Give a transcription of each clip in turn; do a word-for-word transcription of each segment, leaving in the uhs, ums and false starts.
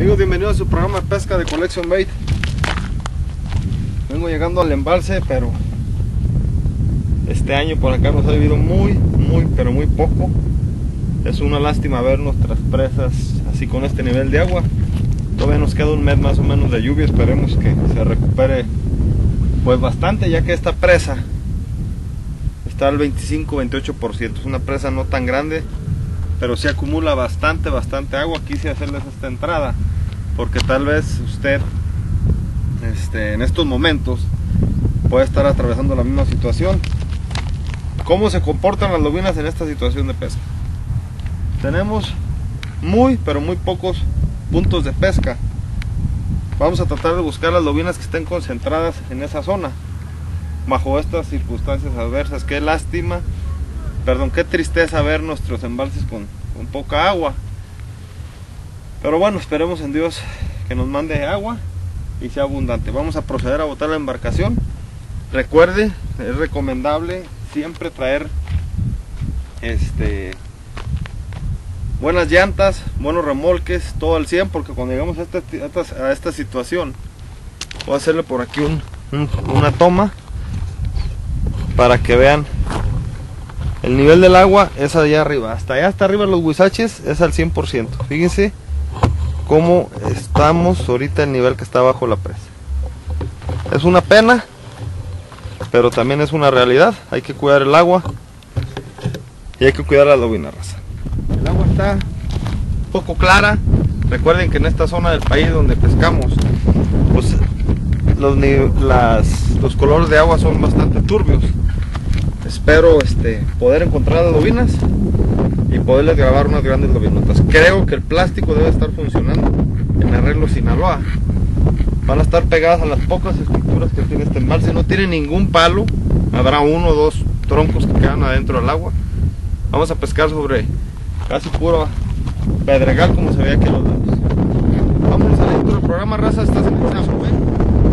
Amigos, bienvenidos a su programa de pesca de Collection Bait. Vengo llegando al embalse, pero este año por acá nos ha llovido muy, muy, pero muy poco. Es una lástima ver nuestras presas así con este nivel de agua. Todavía nos queda un mes más o menos de lluvia. Esperemos que se recupere pues bastante, ya que esta presa está al veinticinco a veintiocho por ciento. Es una presa no tan grande, pero sí acumula bastante, bastante agua. Quise hacerles esta entrada porque tal vez usted este, en estos momentos puede estar atravesando la misma situación. ¿Cómo se comportan las lobinas en esta situación de pesca? Tenemos muy, pero muy pocos puntos de pesca. Vamos a tratar de buscar las lobinas que estén concentradas en esa zona, bajo estas circunstancias adversas. Qué lástima, perdón, qué tristeza ver nuestros embalses con, con poca agua. Pero bueno, esperemos en Dios que nos mande agua y sea abundante. Vamos a proceder a botar la embarcación. Recuerde, es recomendable siempre traer este buenas llantas, buenos remolques, todo al cien, porque cuando llegamos a esta, a esta, a esta situación, voy a hacerle por aquí un, un, una toma para que vean el nivel del agua. Es allá arriba, hasta allá hasta arriba los huizaches es al cien por ciento. Fíjense cómo estamos ahorita, el nivel que está bajo la presa. Es una pena, pero también es una realidad. Hay que cuidar el agua y hay que cuidar la lobina, raza. El agua está un poco clara. Recuerden que en esta zona del país donde pescamos, pues los, las, los colores de agua son bastante turbios. Espero este, poder encontrar las lobinas y poderles grabar unas grandes lobinotas. Creo que el plástico debe estar funcionando en Arreglo Sinaloa. Van a estar pegadas a las pocas estructuras que tiene este embalse. No tiene ningún palo. Habrá uno o dos troncos que quedan adentro del agua. Vamos a pescar sobre casi puro pedregal, como se ve aquí a los lados. Vámonos adentro del programa, raza. Estás en el Chapo, ¿eh?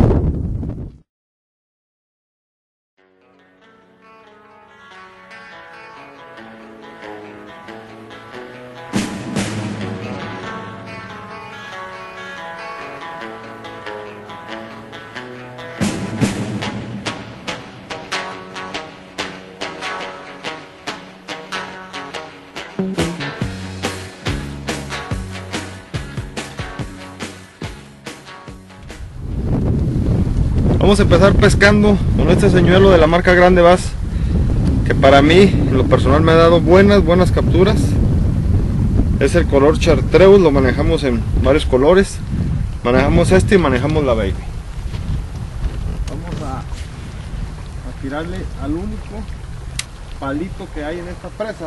Vamos a empezar pescando con este señuelo de la marca Grande Bass, que para mí en lo personal me ha dado buenas buenas capturas. Es el color chartreuse, lo manejamos en varios colores. Manejamos este y manejamos la baby. Vamos a, a tirarle al único palito que hay en esta presa,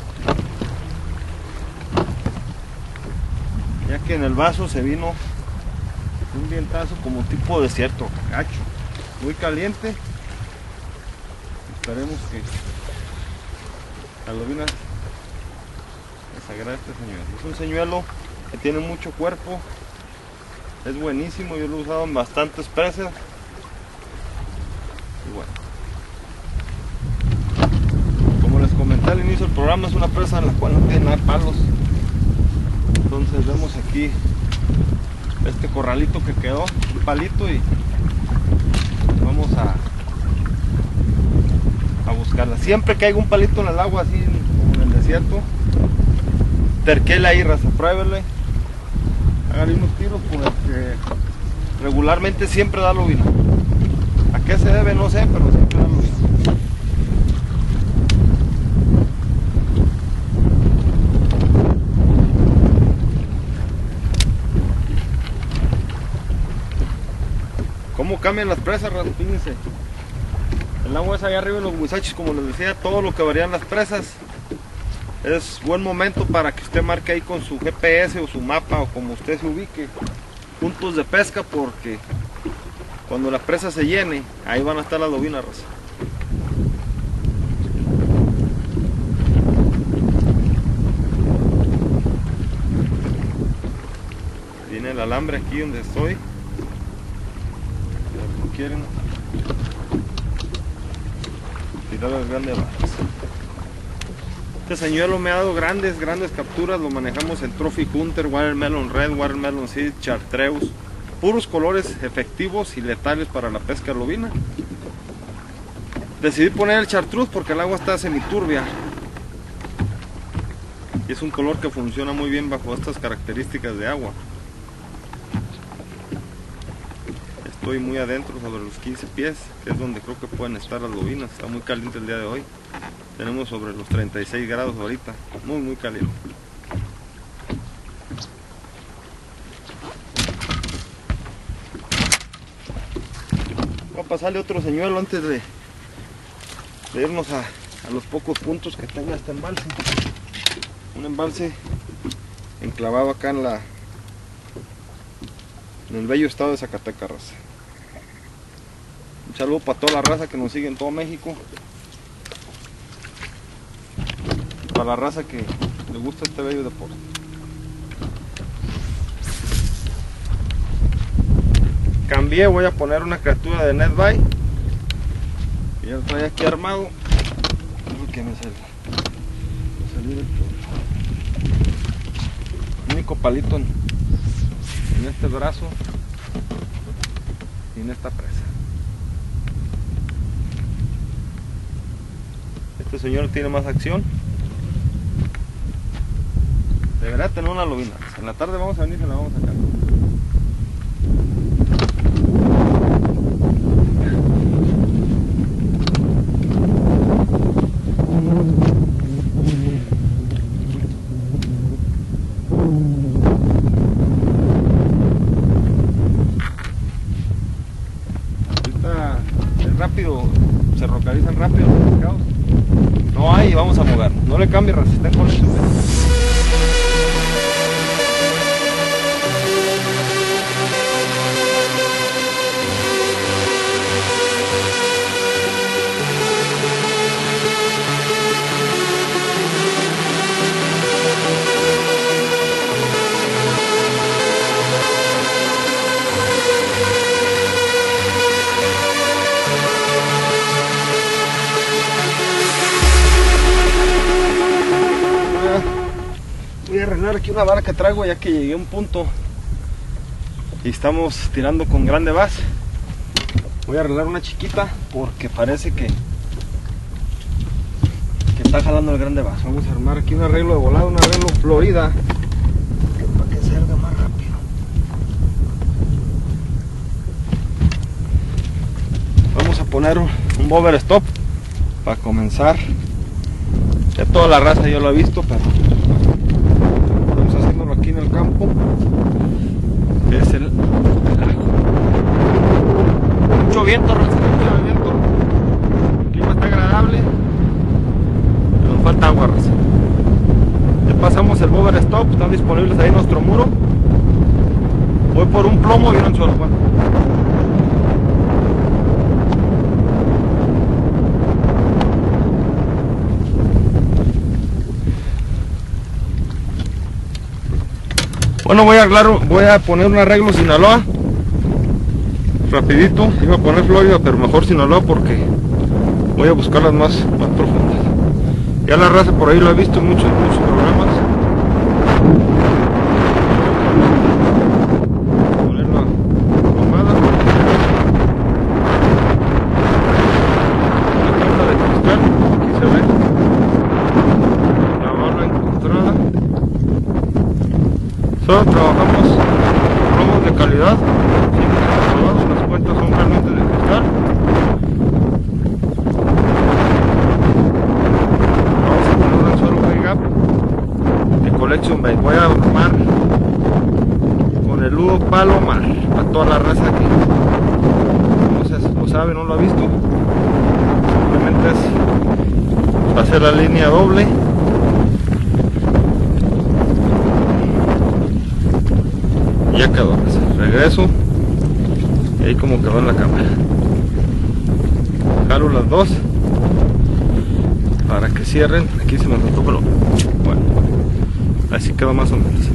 ya que en el vaso se vino un vientazo como tipo desierto, gacho, muy caliente. Esperemos que la lobina les agrade este señuelo. Es un señuelo que tiene mucho cuerpo, es buenísimo, yo lo he usado en bastantes presas y bueno, como les comenté al inicio del programa, es una presa en la cual no tiene nada de palos. Entonces vemos aquí este corralito que quedó, un palito, y vamos a a buscarla. Siempre que haya un palito en el agua, así en el desierto, terquele ahí, raza, pruébele, háganle unos tiros, porque regularmente siempre da lobina. ¿A qué se debe? No sé, pero siempre da lobina. ¿Cómo cambian las presas, raza? Fíjense, el agua es allá arriba en los huizaches, como les decía, todo lo que varían las presas. Es buen momento para que usted marque ahí con su G P S o su mapa, o como usted se ubique, puntos de pesca, porque cuando la presa se llene, ahí van a estar las lobinas, raza. Viene el alambre aquí donde estoy. Quieren tirar las grandes balas. Este señuelo me ha dado grandes, grandes capturas. Lo manejamos en Trophy Hunter, Watermelon Red, Watermelon Seed, Chartreuse. Puros colores efectivos y letales para la pesca lobina. Decidí poner el Chartreuse porque el agua está semiturbia. Y es un color que funciona muy bien bajo estas características de agua. Estoy muy adentro, sobre los quince pies, que es donde creo que pueden estar las lobinas. Está muy caliente el día de hoy. Tenemos sobre los treinta y seis grados ahorita, muy muy caliente. Voy a pasarle otro señuelo antes de, de irnos a, a los pocos puntos que tenga este embalse. Un embalse enclavado acá en la en el bello estado de Zacatecas, raza. Un saludo para toda la raza que nos sigue en todo México. Para la raza que le gusta este bello deporte. Cambié, voy a poner una criatura de Netby. Y ya lo trae aquí armado. Que me salió. Me salió el único palito en, en este brazo y en esta presa. Este señor tiene más acción. Deberá tener una lobina. En la tarde vamos a venir y se la vamos a sacar. Ahorita es rápido, se localizan rápido los pescados. No hay, vamos a mover. No le cambie, raza, está en colección. Voy a arreglar aquí una vara que traigo ya que llegué a un punto y estamos tirando con grande bass. Voy a arreglar una chiquita porque parece que que está jalando el grande bass. Vamos a armar aquí un arreglo de volado, un arreglo Florida para que salga más rápido. Vamos a poner un, un bobber stop para comenzar. Ya toda la raza yo lo he visto, pero aquí en el campo, que es el, el lago. Mucho viento, mucho viento. El clima está agradable, pero nos falta agua, raza. Ya pasamos el bobber stop, están disponibles ahí en nuestro muro. Voy por un plomo y un anzuelo. Bueno. Bueno, voy a arreglar, voy a poner un arreglo Sinaloa rapidito. Iba a poner Florida, pero mejor Sinaloa porque voy a buscar las más, más profundas. Ya la raza por ahí lo he visto en muchos, muchos programas. Poner la pomada, la carta de cristal, aquí se ve la barra encontrada. Solo trabajamos plomos de calidad, sin las cuentas son realmente de cristal. Vamos a poner un anzuelo K-Gap de Collection Bait. Voy a armar con el Ludo Palomar a toda la raza que no sé, lo sabe, no lo ha visto. Simplemente es hacer la línea doble. Ya quedó, regreso y ahí como quedó en la cámara. Jalo las dos para que cierren. Aquí se me soltó, pero bueno, así quedó más o menos.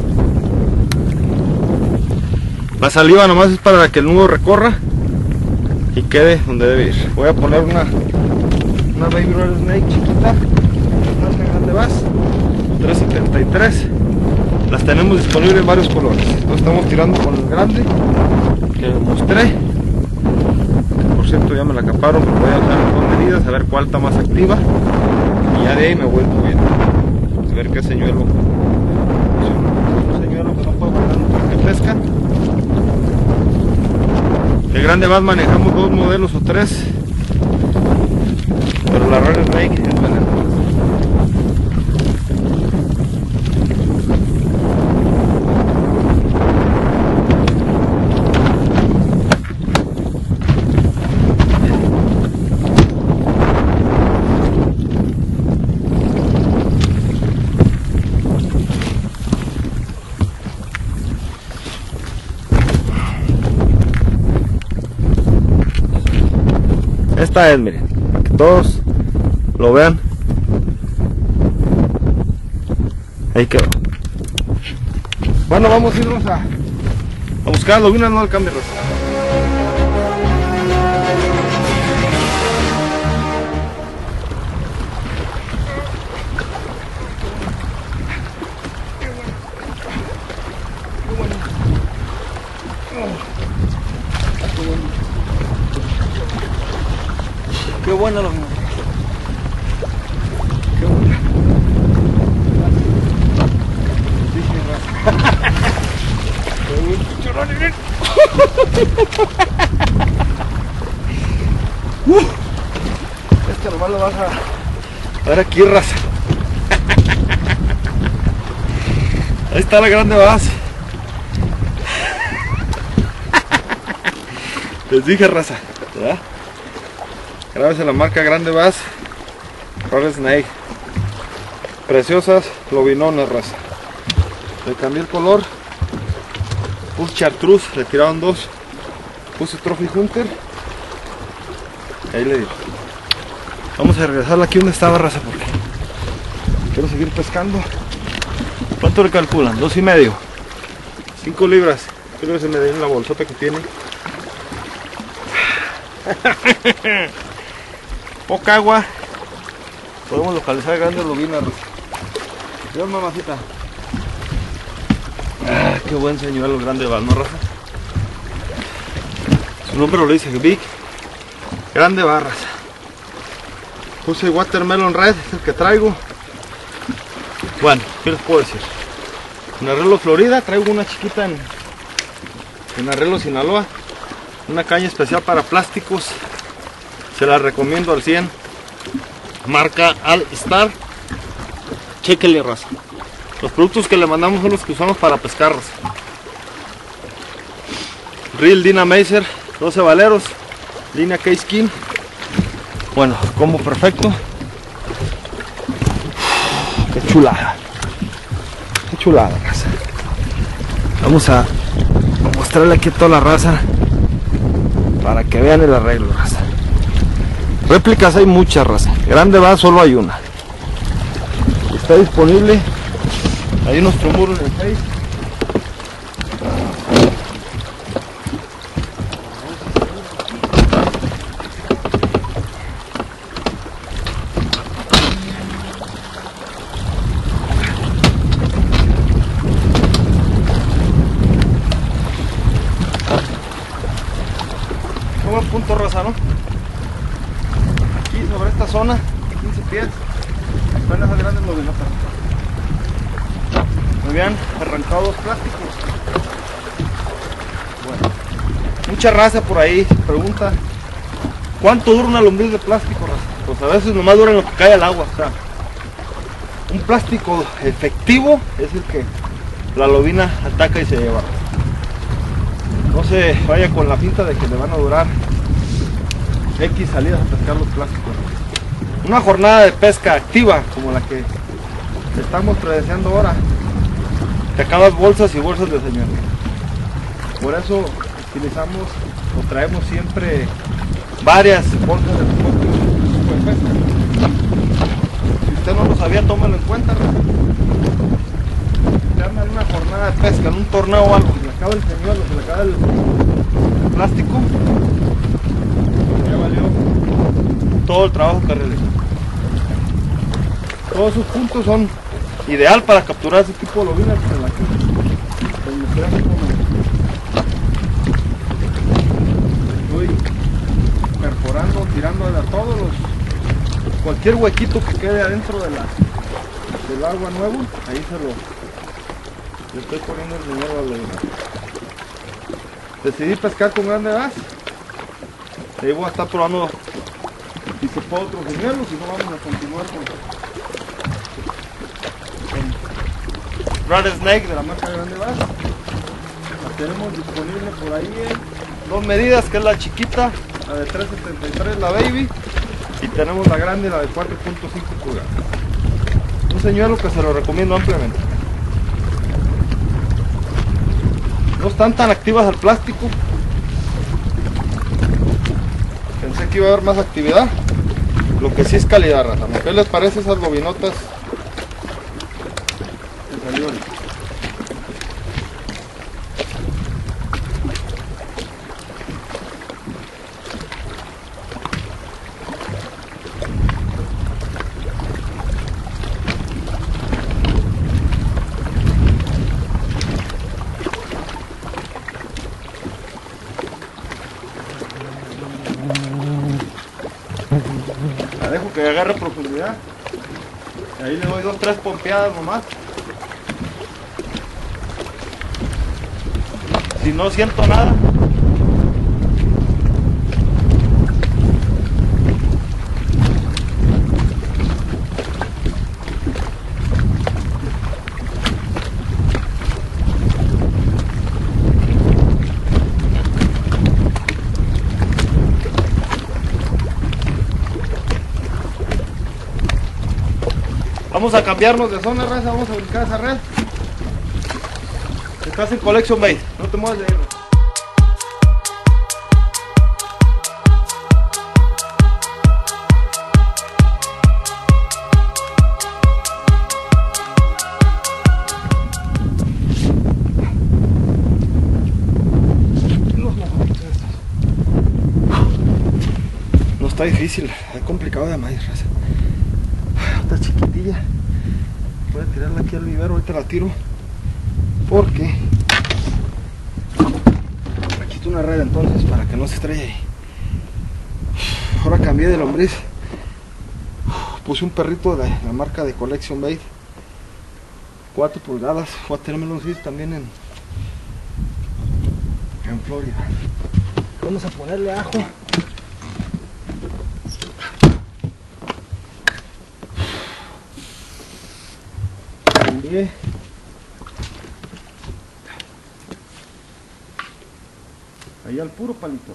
La saliva nomás es para que el nudo recorra y quede donde debe ir. Voy a poner una una baby roller snake chiquita, no tan grande bass, tres setenta y tres. Las tenemos disponibles en varios colores. Entonces estamos tirando con el grande que les mostré. Por cierto, ya me la acaparon, pero voy a usar dos medidas a ver cuál está más activa. Y ya de ahí me voy moviendo. A ver qué señuelo. Un señuelo que no puede guardar un truque de pesca. El grande bass manejamos dos modelos o tres. Pero la Rattlesnake es venenosa. Esta es, miren, para que todos lo vean. Ahí quedó. Bueno, vamos a irnos a, a buscar lobinas, no al cambio. Qué buena lobina. Qué buena. Este nomás lo vas a ver aquí, raza. Ahí está la grande bass. Les dije, raza, ¿verdad? Grábese la marca grande bass, Rattlesnake. Preciosas lobinonas, raza. Le cambié el color. Puse chartreuse, le tiraron dos. Puse Trophy Hunter. Ahí le digo. Vamos a regresarla aquí donde estaba, raza, porque quiero seguir pescando. ¿Cuánto le calculan? Dos y medio. Cinco libras. Creo que se me den la bolsota que tiene. Poca agua. Podemos localizar grandes lobinas. Dios, mamacita. Ah, qué buen señuelo el grande bass, ¿no, raza? Su nombre lo dice, Big Grande Bass, raza. Puse Watermelon Red, es el que traigo. Bueno, ¿qué les puedo decir? En Arreglo Florida traigo una chiquita en, en Arreglo Sinaloa. Una caña especial para plásticos. Se la recomiendo al cien. Marca All Star. Chequenle, raza. Los productos que le mandamos son los que usamos para pescar, raza. Reel Dynamazer, doce valeros. Línea K-Skin. Bueno, combo perfecto. Qué chulada. Qué chulada, raza. Vamos a mostrarle aquí a toda la raza para que vean el arreglo, raza. Réplicas hay muchas, raza. Grande bass solo hay una. Está disponible. Hay nuestro muro en el Face. Buen punto, raza, ¿no? Aquí sobre esta zona, quince pies, van esas grandes lobinotas. Me habían arrancado dos plásticos. Bueno, mucha raza por ahí se pregunta ¿cuánto dura una lombriz de plástico, raza? Pues a veces nomás dura lo que cae al agua. O sea, un plástico efectivo es el que la lobina ataca y se lleva. No se vaya con la pinta de que le van a durar X salidas a pescar los plásticos. Una jornada de pesca activa como la que estamos predeseando ahora, te acabas bolsas y bolsas de señuelo. Por eso utilizamos o traemos siempre varias bolsas de tipo de pesca. Si usted no lo sabía, tómalo en cuenta. Se arma en una jornada de pesca, en un torneo o algo, se le acaba el señuelo, se le acaba el, el plástico, ya valió todo el trabajo que realizó. Todos sus puntos son ideal para capturar ese tipo de lobinas. En la que les mostré hace un momento. Estoy perforando, tirándole a todos los, cualquier huequito que quede adentro de la, del agua nuevo, ahí se lo le estoy poniendo el dinero a la lobina. Decidí pescar con grande bass. Ahí voy a estar probando si se puede otros señuelos, si no vamos a continuar con, con Red Snake de la marca Grande Bass. La tenemos disponible por ahí en dos medidas, que es la chiquita, la de tres setenta y tres, la Baby, y tenemos la grande, la de cuatro punto cinco pulgadas. Un señuelo que se lo recomiendo ampliamente. No están tan activas al plástico. Pensé que iba a haber más actividad. Lo que sí es calidad, raza. ¿Qué les parece esas lobinotas que salió ahorita? La dejo que agarre profundidad. Y ahí le doy dos, tres pompeadas nomás. Si no siento nada, vamos a cambiarnos de zona, raza. Vamos a buscar esa red. Estás en Collection Bait, no te muevas de ahí. No está difícil, es complicado de maíz, raza. Esta chiquitilla voy a tirarla aquí al vivero, ahorita la tiro porque aquí está una red, entonces para que no se estrelle ahí. Ahora cambié de lombriz, puse un perrito de la, la marca de Collection Bait, cuatro pulgadas. Voy a tenerme los cis también en en Florida. Vamos a ponerle ajo. Cambié ahí al puro palito.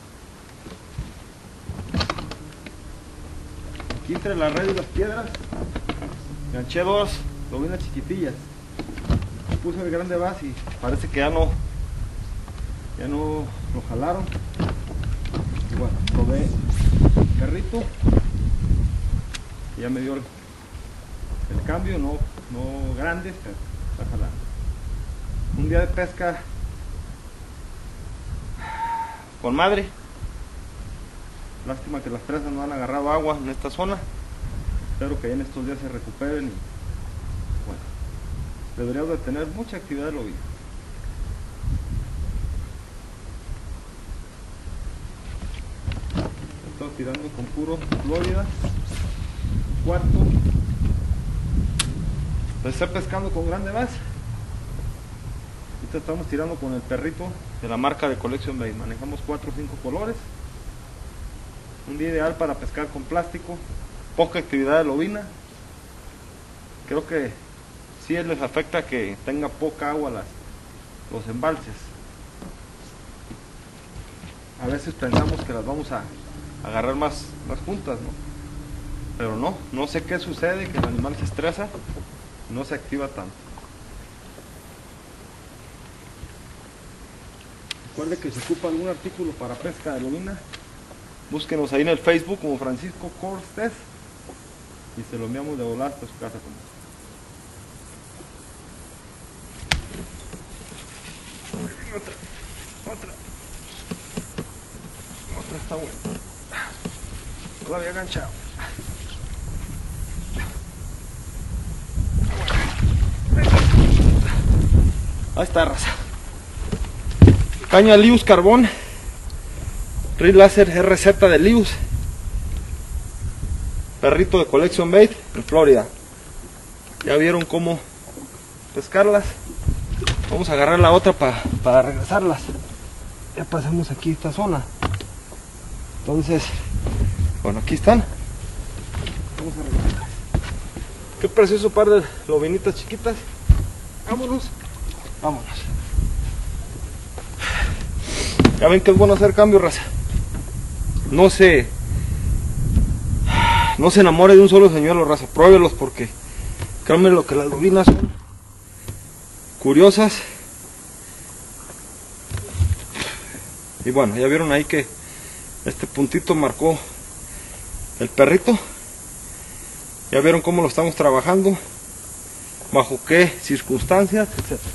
Aquí entre la red y las piedras enganché dos lobinas chiquitillas. Puse el Grande Bass y parece que ya no ya no lo jalaron. Y bueno, probé el perrito y ya me dio el, el cambio, no, no grande, está, está jalando. Un día de pesca con madre. Lástima que las presas no han agarrado agua en esta zona. Espero que en estos días se recuperen y bueno, deberíamos de tener mucha actividad de lobina. Estoy tirando con puro Florida cuarto. Empecé pescando con Grande Bass. Ahorita estamos tirando con el perrito de la marca de Collection Bait. Manejamos cuatro o cinco colores. Un día ideal para pescar con plástico. Poca actividad de lobina. Creo que sí les afecta que tenga poca agua las, los embalses. A veces pensamos que las vamos a agarrar más, más juntas, ¿no? Pero no, no sé qué sucede, que el animal se estresa, no se activa tanto. Recuerde que si ocupa algún artículo para pesca de lobina, búsquenos ahí en el Facebook como Francisco Cortés y se lo enviamos de volada hasta su casa. Otra, otra, otra está buena. No la había enganchado. Ahí está, raza. Caña Lius Carbón. Reel Láser R Z de Lius. Perrito de Collection Bait en Florida. Ya vieron cómo pescarlas. Vamos a agarrar la otra pa, para regresarlas. Ya pasamos aquí esta zona. Entonces, bueno, aquí están. Vamos a regresar. Qué precioso par de lobinitas chiquitas. Vámonos. Vámonos. Ya ven que es bueno hacer cambio, raza. No se No se enamore de un solo señuelo, raza. Pruébelos porque créanme lo que las lobinas son curiosas. Y bueno, ya vieron ahí que este puntito marcó el perrito. Ya vieron cómo lo estamos trabajando, bajo qué circunstancias, etcétera.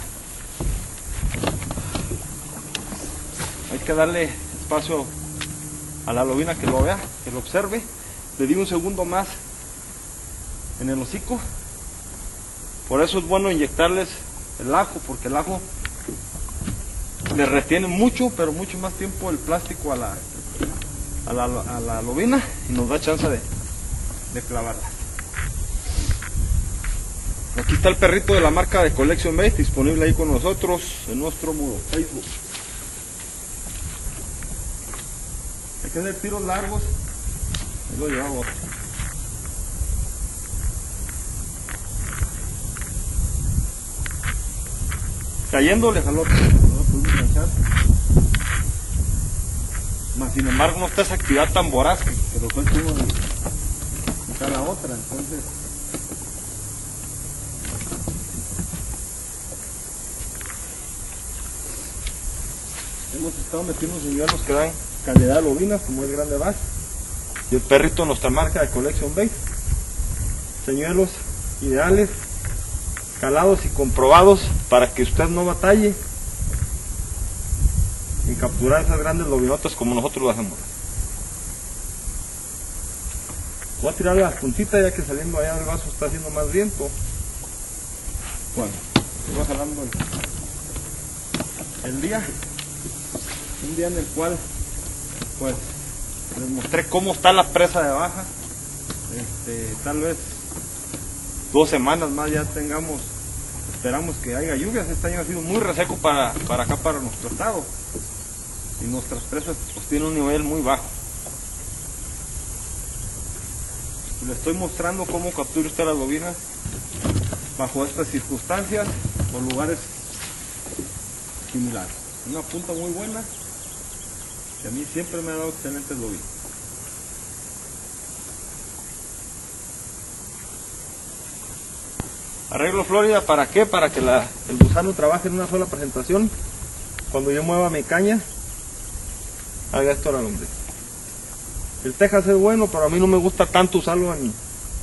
Hay que darle espacio a la lobina que lo vea, que lo observe. Le di un segundo más en el hocico. Por eso es bueno inyectarles el ajo, porque el ajo le retiene mucho, pero mucho más tiempo el plástico a la, a la, a la lobina y nos da chance de, de clavarla. Aquí está el perrito de la marca de Collection Bait, disponible ahí con nosotros en nuestro muro Facebook. Hay que hacer tiros largos, ahí lo llevamos. Cayéndole jalote, no lo pudimos enganchar. Mas sin embargo no está esa actividad tan voraz que, que lo suelta uno de cada otra, entonces hemos estado metiendo señuelos que dan calidad de lobinas, como es Grande Bass y el perrito de nuestra marca de Collection Bait. Señuelos ideales, calados y comprobados para que usted no batalle en capturar esas grandes lobinotas como nosotros lo hacemos. Voy a tirar las puntitas ya que saliendo allá del vaso está haciendo más viento. Bueno, voy jalando el, el día, un día en el cual pues les mostré cómo está la presa de baja. Este, tal vez dos semanas más ya tengamos, esperamos que haya lluvias. Este año ha sido muy reseco para, para acá, para nuestro estado, y nuestras presas pues tienen un nivel muy bajo. Les estoy mostrando cómo captura usted las lobinas bajo estas circunstancias o lugares similares. Una punta muy buena que a mí siempre me ha dado excelentes lobinas. Arreglo Florida, ¿para qué? Para que la, el gusano trabaje en una sola presentación. Cuando yo mueva mi caña, haga esto a la lombriz. El Texas es bueno, pero a mí no me gusta tanto usarlo en,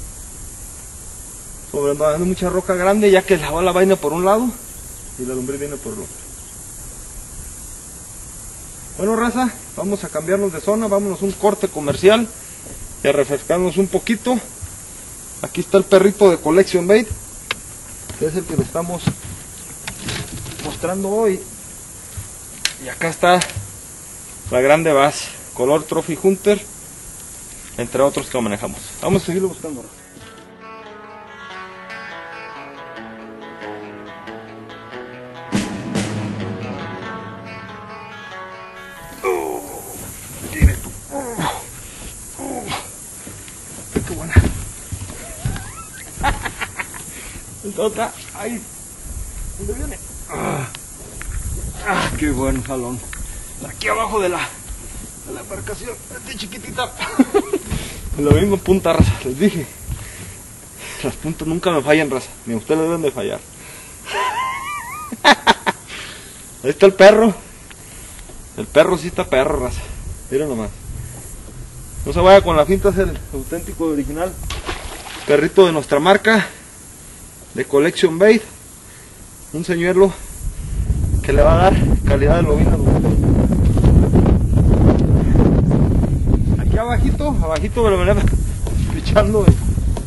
sobre todo en mucha roca grande, ya que la bala vaina por un lado y la lombriz viene por el otro. Bueno, raza, vamos a cambiarnos de zona, vámonos a un corte comercial y a refrescarnos un poquito. Aquí está el perrito de Collection Bait, que es el que le estamos mostrando hoy. Y acá está la Grande Bass, color Trophy Hunter, entre otros que manejamos. Vamos a seguirlo buscando. Otra, ahí, ¿dónde viene? Ah, ah, qué buen jalón. Aquí abajo de la, de la embarcación, esta chiquitita. Lo mismo punta, raza, les dije. Las puntas nunca me fallan, raza, ni ustedes deben de fallar. Ahí está el perro. El perro sí está perro, raza. Miren nomás. No se vaya con la finta, es el auténtico original perrito de nuestra marca de Collection Bait, un señuelo que le va a dar calidad de lobina. Aquí abajito, abajito me lo venía echando,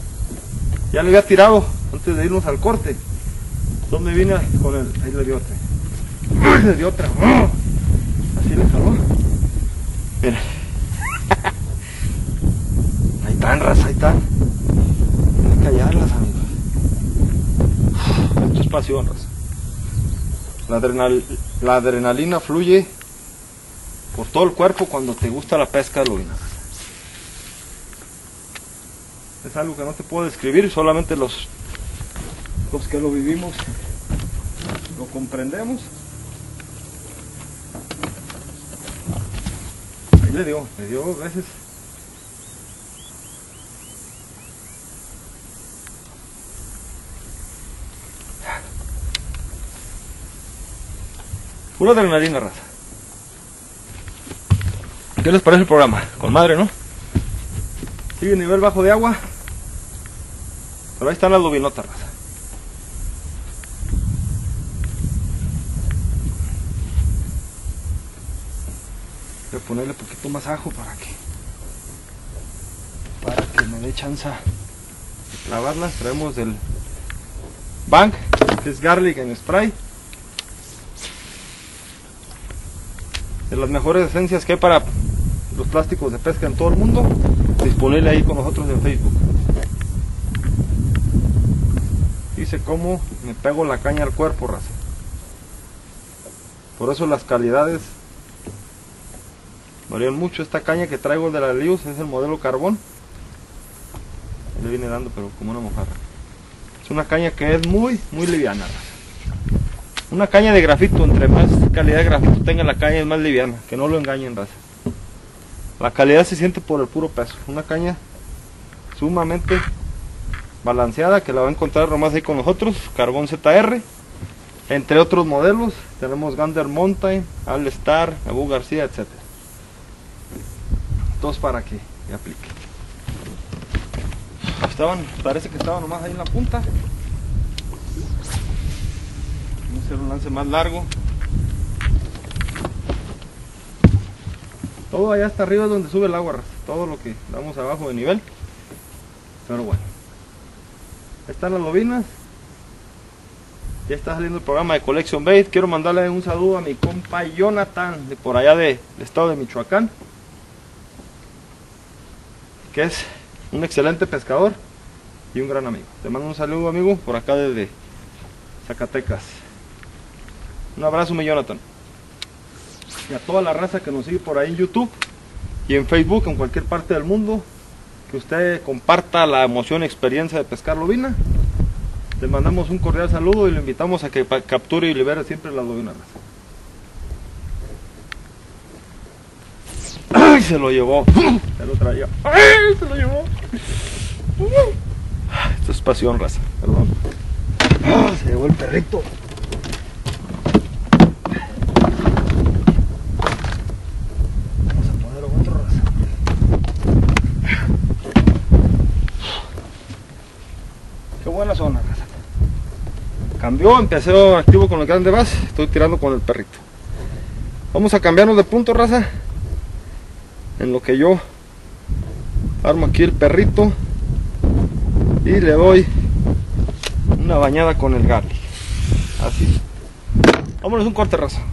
ya le había tirado antes de irnos al corte. ¿Dónde vine con el? Ahí le dio otro. Le dio otra. Así le jaló. Mira. Ahí están, raza, ahí están. Hay que callarlas, amigos. Esto es pasión, raza. La, adrenal, la adrenalina fluye por todo el cuerpo cuando te gusta la pesca de lubina. Es algo que no te puedo describir, solamente los, los que lo vivimos lo comprendemos. Ahí le dio, le dio dos veces. Pura adrenalina, raza. ¿Qué les parece el programa? Con madre, ¿no? Sigue nivel bajo de agua. Pero ahí están las lubinotas, raza. Voy a ponerle un poquito más ajo para que para que me dé chance de clavarlas. Traemos del Bank, que es garlic en spray. De las mejores esencias que hay para los plásticos de pesca en todo el mundo, disponible ahí con nosotros en Facebook. Dice cómo me pego la caña al cuerpo, raza. Por eso las calidades varían mucho. Esta caña que traigo de la Lius es el modelo carbón. Le viene dando pero como una mojarra. Es una caña que es muy muy liviana, raza. Una caña de grafito, entre más calidad de grafito tenga la caña es más liviana, que no lo engañen, raza. La calidad se siente por el puro peso. Una caña sumamente balanceada que la va a encontrar nomás ahí con nosotros, Carbón Z R, entre otros modelos. Tenemos Gander Mountain, All Star, Abu García, etcétera. Dos para que aplique. Estaban, parece que estaban nomás ahí en la punta. Vamos a hacer un lance más largo. Todo allá hasta arriba es donde sube el agua, raza. Todo lo que damos abajo de nivel. Pero bueno. Ahí están las lobinas. Ya está saliendo el programa de Collection Bait. Quiero mandarle un saludo a mi compa Jonathan, de por allá del estado de Michoacán, que es un excelente pescador y un gran amigo. Te mando un saludo, amigo, por acá desde Zacatecas. Un abrazo, mi Jonathan. Y a toda la raza que nos sigue por ahí en YouTube y en Facebook, en cualquier parte del mundo, que usted comparta la emoción y experiencia de pescar lobina. Le mandamos un cordial saludo y le invitamos a que capture y libere siempre la lobina. ¡Ay! Se lo llevó. Se lo traía. ¡Ay! Se lo llevó. Esto es pasión, raza. Perdón. ¡Ah! Se llevó el perrito. Vamos a poner otro, raza. Qué buena zona, raza. Cambió, empecé activo con el grande bass. Estoy tirando con el perrito. Vamos a cambiarnos de punto, raza. En lo que yo armo aquí el perrito y le doy una bañada con el garlic. Así. Vámonos un corte, raza.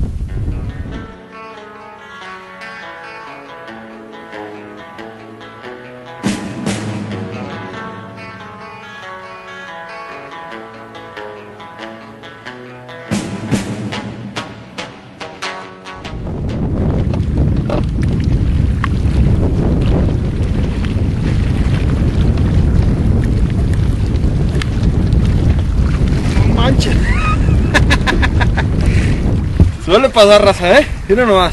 Suele pasar, raza, eh. Mira nomás.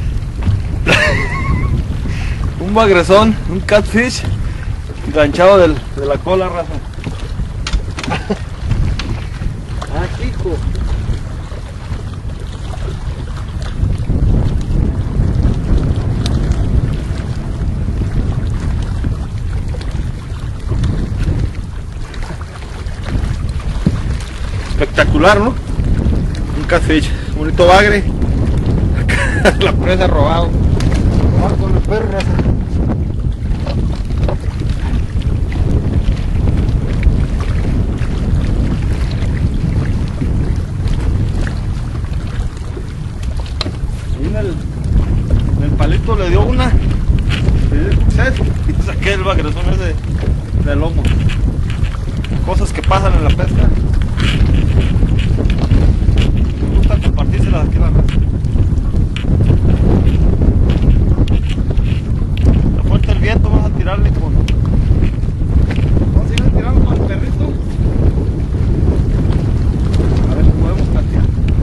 Un bagresón, un catfish enganchado del, de la cola, raza. Ah, hijo. Espectacular, ¿no? Un catfish, un bonito bagre. La presa robado. Vamos con el perro, raza. el, en el palito le dio una y saqué el bagresón ese de lomo. Cosas que pasan en la pesca. Me gusta compartírselas aquí en la mesa. Está fuerte el viento, vamos a tirarle con... Vamos a ir a tirarlo con el perrito. A ver si podemos castear.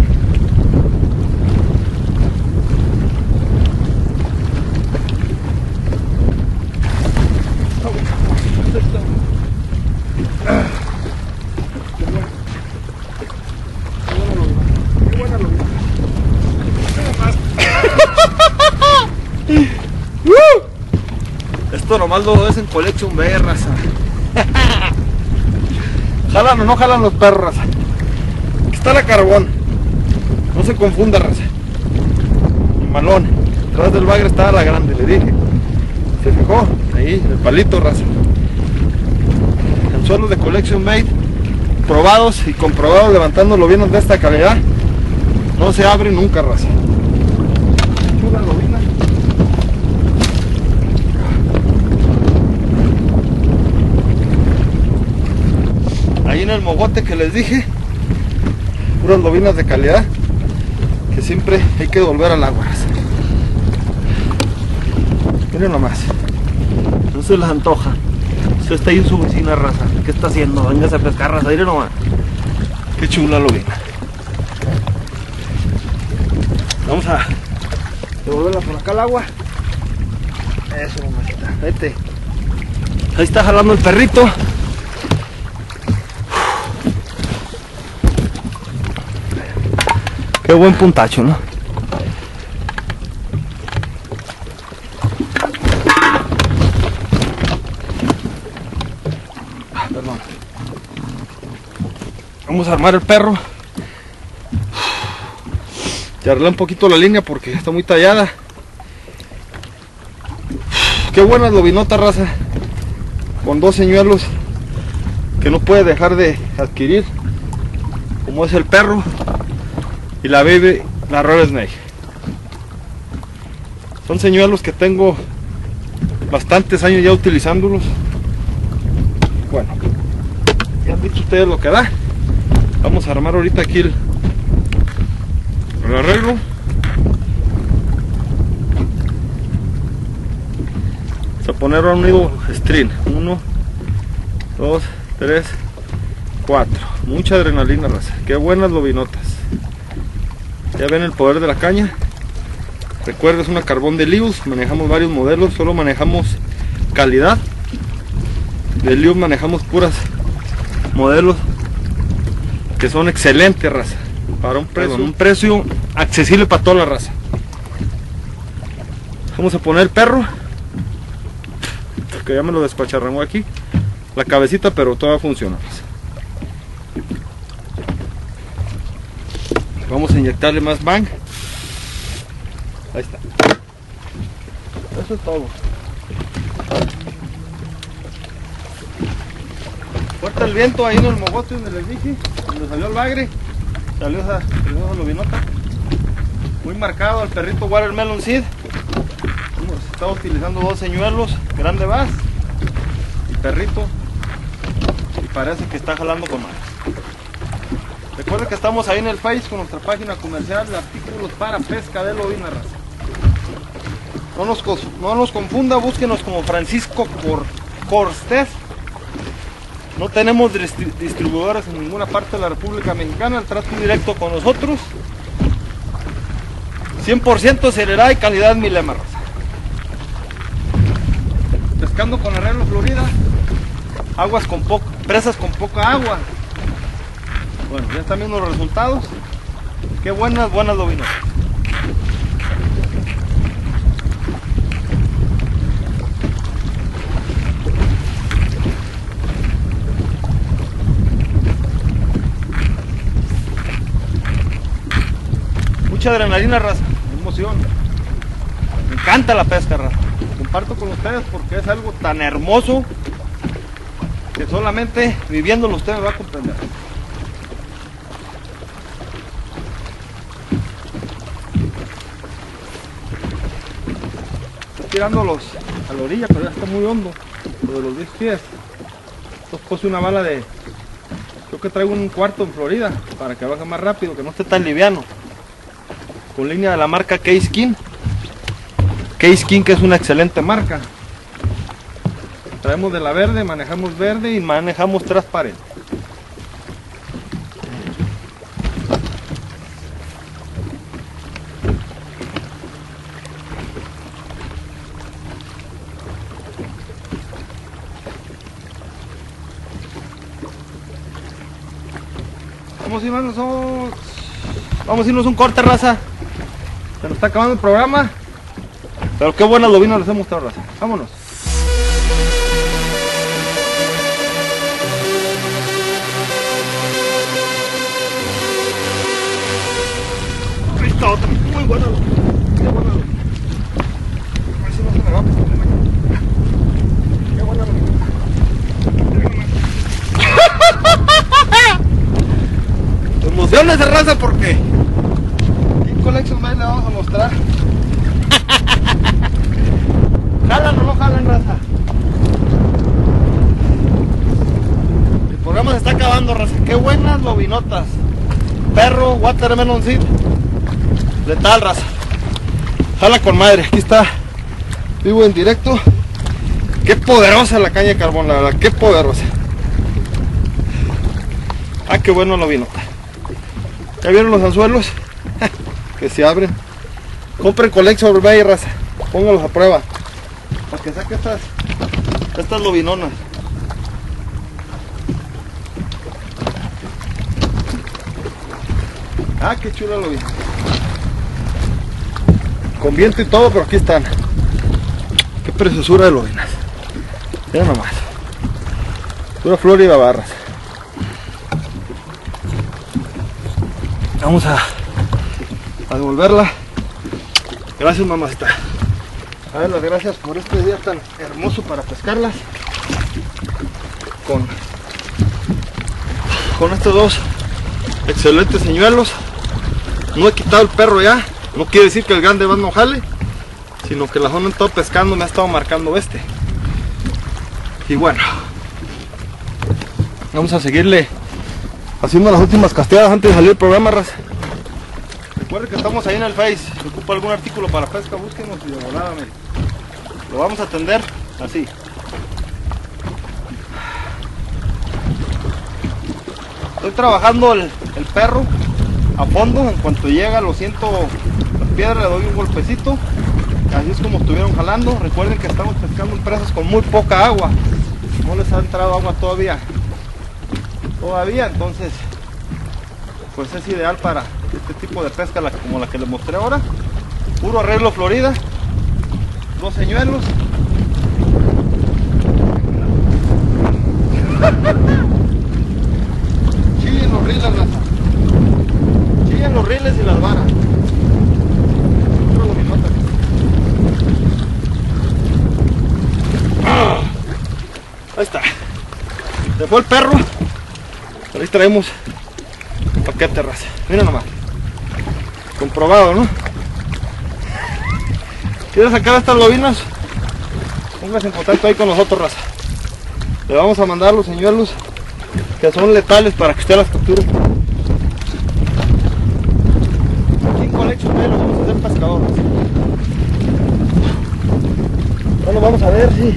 Esto nomás lo ves en Collection B, raza. ¿Jalan o no jalan los perros, raza? Aquí está la carbón. No se confunda, raza. El malón. Detrás del bagre estaba la grande, le dije. ¿Se fijó? Ahí, el palito, raza. Anzuelos de Collection Bait, probados y comprobados, levantándolo bien de esta calidad. No se abre nunca, raza. Chula lobina. Ahí en el mogote que les dije, puras lobinas de calidad, que siempre hay que volver al agua, raza. Miren nomás, no se les antoja. Usted está ahí en su vecina, raza. ¿Qué está haciendo? Véngase a pescar, raza. Miren nomás. Qué chula lobina. Vamos a devolverla por acá al agua. Eso, mamacita. Vete. Ahí está jalando el perrito. Qué buen puntacho, ¿no? Ah, perdón. Vamos a armar el perro. Te arreglé un poquito la línea porque está muy tallada. Qué buenas lobinotas, raza. Con dos señuelos que no puede dejar de adquirir, como es el perro y la baby, la Red Snake. Son señuelos que tengo bastantes años ya utilizándolos. Bueno, ya han visto ustedes lo que da. Vamos a armar ahorita aquí el, el arreglo. Vamos a poner un nido string. Uno, dos, tres, cuatro. Mucha adrenalina, raza. Qué buenas lobinotas. Ya ven el poder de la caña. Recuerda, es una carbón de Lius. Manejamos varios modelos, solo manejamos calidad. De Lius manejamos puras modelos que son excelentes, raza. Para un precio, un precio accesible para toda la raza. Vamos a poner el perro, que ya me lo despacharramos aquí. La cabecita, pero todo va a funcionar, raza. Vamos a inyectarle más bang. Ahí está. Eso es todo. Fuerte el viento ahí en el mogote donde les dije, donde salió el bagre. Salió esa, esa lobinota. Muy marcado al perrito Watermelon Seed. Hemos estado utilizando dos señuelos, grande bass y perrito. Y parece que está jalando con madre. Recuerden que estamos ahí en el Face con nuestra página comercial de artículos para pesca de lobina, raza. No nos, no nos confunda, búsquenos como Francisco Cor, Cortés. No tenemos distribuidores en ninguna parte de la República Mexicana. El trato directo con nosotros, cien por ciento seriedad y calidad, mi lema, raza. Pescando con arreglo Florida, aguas con poco, presas con poca agua. Bueno, ya están viendo los resultados. Qué buenas, buenas lobinas. Mucha adrenalina, raza, emoción. Me encanta la pesca, raza. Comparto con ustedes porque es algo tan hermoso que solamente viviéndolo usted me va a comprender. tirándolos a la orilla, pero ya está muy hondo, lo de los diez pies. Entonces puse una bala de, creo que traigo un cuarto en Florida, para que baje más rápido, que no esté tan liviano. Con línea de la marca K-Skin. K-Skin, que es una excelente marca. Traemos de la verde, manejamos verde y manejamos transparente. Vamos a irnos, vamos a irnos un corte, raza. Se nos está acabando el programa. Pero qué buenas lobinas les hemos mostrado, raza. Vámonos. Ahí está otra, muy buena lobina. Qué buena lobina. A ver si no se me va a pasar de mañana. Qué buena lobina. Emociones de raza porque en Collection más le vamos a mostrar. ¿Jalan o no jalan, raza? El programa se está acabando, raza. Qué buenas lobinotas. Perro, watermelon seed. Letal, raza. Jala con madre. Aquí está vivo en directo. Qué poderosa la caña de carbón, la verdad. Qué poderosa. Ah, qué bueno lobinota. ¿Ya vieron los anzuelos? Que se abren. Compren Collection Bay, raza. Póngalos a prueba. Para que saque estas, estas lobinonas. Ah, qué chula lobina. Con viento y todo, pero aquí están. Qué preciosura de lobinas. Mira nomás. Pura Florida barras. Vamos a, a devolverla. Gracias, mamacita. A ver, las gracias por este día tan hermoso para pescarlas. Con, con estos dos excelentes señuelos. No he quitado el perro ya. No quiere decir que el grande va no jale, sino que la zona he estado pescando, me ha estado marcando este. Y bueno, vamos a seguirle haciendo las últimas casteadas antes de salir el programa, raza. Recuerden que estamos ahí en el Face. Si ocupa algún artículo para pesca, búsquenos y de volada, miren. Lo vamos a atender así. Estoy trabajando el, el perro a fondo. En cuanto llega lo siento las piedras, le doy un golpecito. Así es como estuvieron jalando. Recuerden que estamos pescando en presas con muy poca agua. No les ha entrado agua todavía. Todavía, entonces pues es ideal para este tipo de pesca, la, como la que les mostré ahora. Puro arreglo Florida. Dos señuelos. Chillen los riles, raza. Chillen los riles y las varas. Ah, ahí está. Se fue el perro. Pero ahí traemos paquete, raza. Mira nomás. Comprobado, ¿no? ¿Quieres sacar estas lobinas? Póngase en contacto ahí con nosotros, raza. Le vamos a mandar los señuelos que son letales para que usted las capture. Aquí en Collection Bay los vamos a hacer pescadores. Bueno, vamos a ver si...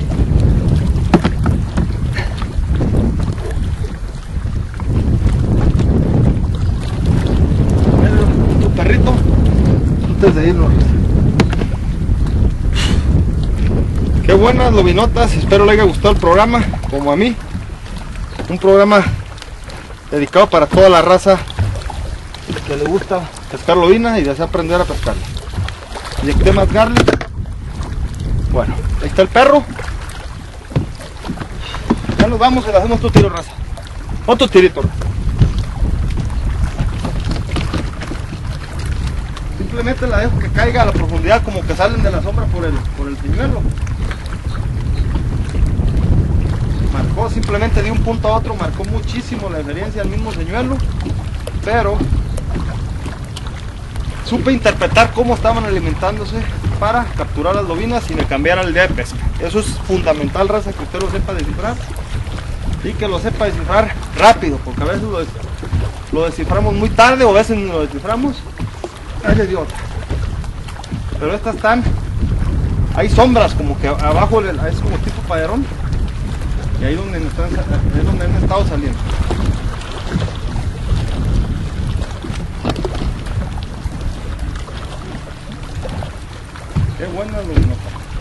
tu perrito antes de irnos. Qué buenas lobinotas, espero le haya gustado el programa, como a mí. Un programa dedicado para toda la raza que le gusta pescar lobina y desea aprender a pescarla. Inyecté más garlic. Bueno, ahí está el perro. Ya nos vamos y le hacemos otro tiro, raza. Otro tirito. Simplemente la dejo que caiga a la profundidad, como que salen de la sombra por el, por el señuelo. Marcó, simplemente de un punto a otro, marcó muchísimo la diferencia al mismo señuelo, pero supe interpretar cómo estaban alimentándose para capturar las lobinas sin cambiar el día de pesca. Eso es fundamental, raza, que usted lo sepa descifrar y que lo sepa descifrar rápido, porque a veces lo, des lo desciframos muy tarde o a veces no lo desciframos. Ahí le dio otra. Pero estas están, hay sombras como que abajo es como tipo paderón, y ahí donde están, es donde han estado saliendo. Qué buena luminota.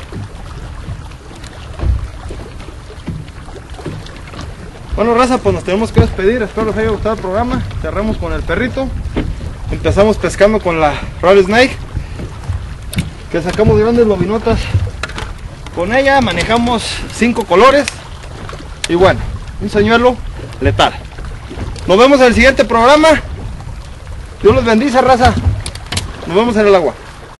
Bueno, raza, pues nos tenemos que despedir. Espero les haya gustado el programa. Cerramos con el perrito. Empezamos pescando con la Rattlesnake, que sacamos grandes lobinotas. Con ella manejamos cinco colores. Y bueno, un señuelo letal. Nos vemos en el siguiente programa. Dios los bendice, raza. Nos vemos en el agua.